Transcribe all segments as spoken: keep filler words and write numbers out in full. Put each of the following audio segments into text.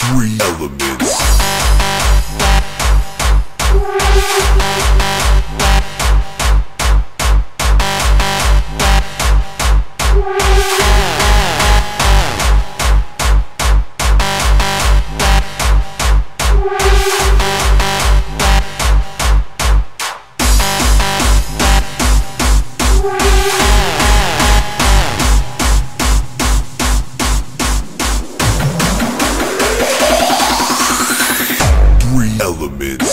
Three elements. Elements.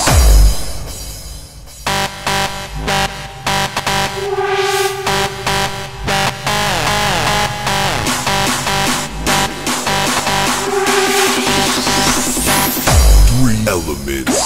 Three elements.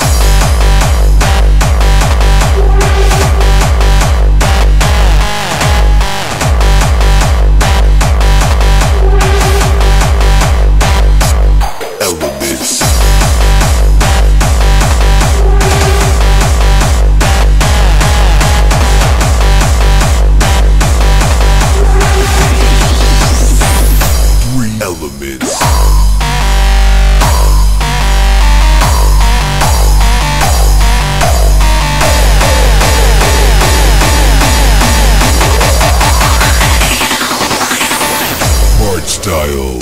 Style.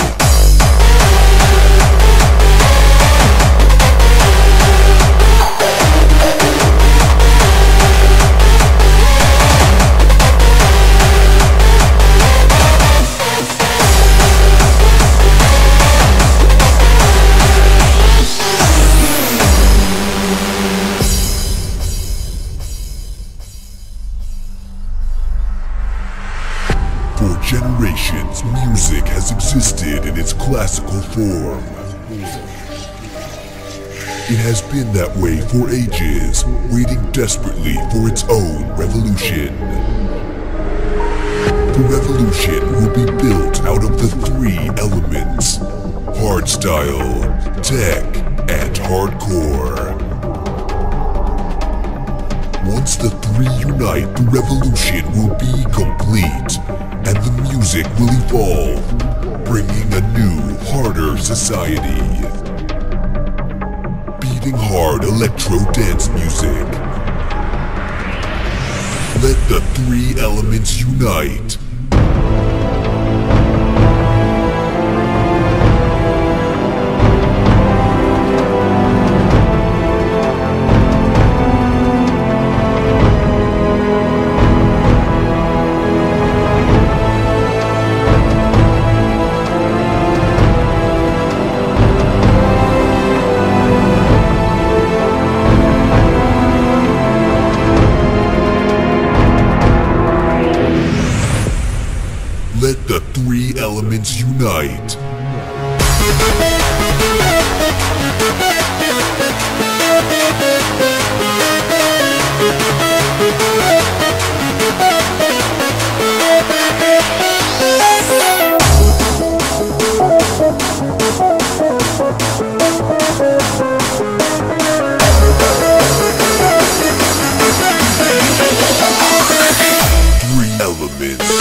For generations, music has existed in its classical form. It has been that way for ages, waiting desperately for its own revolution. The revolution will be built out of the three elements: hardstyle, tech, and hardcore. Once the three unite, the revolution will be complete, and the music will evolve, bringing a new, harder society. Beating hard electro dance music. Let the three elements unite. Let the three elements unite. Three elements.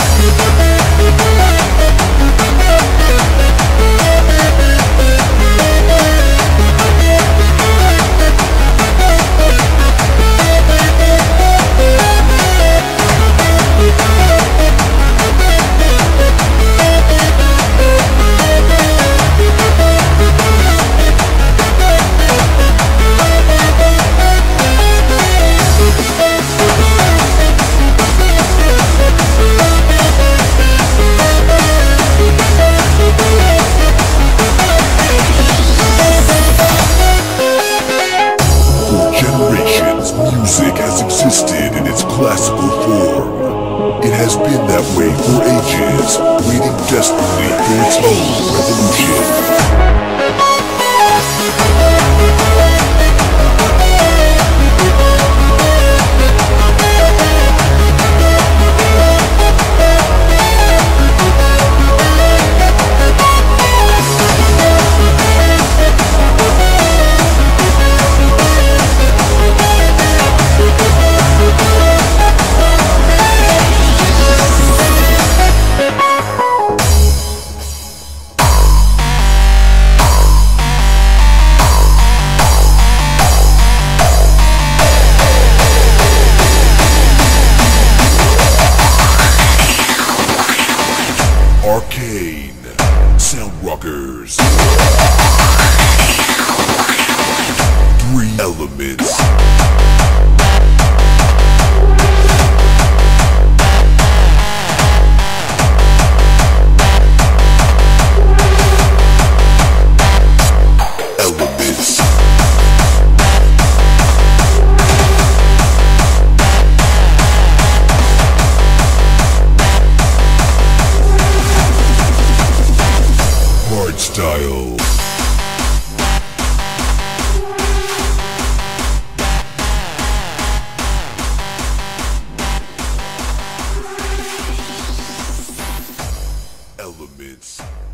Music has existed in its classical form. It has been that way for ages, waiting desperately for its own revolution. Arkaine, Soundrockerz. Three elements. Elements. Hard style. Elements.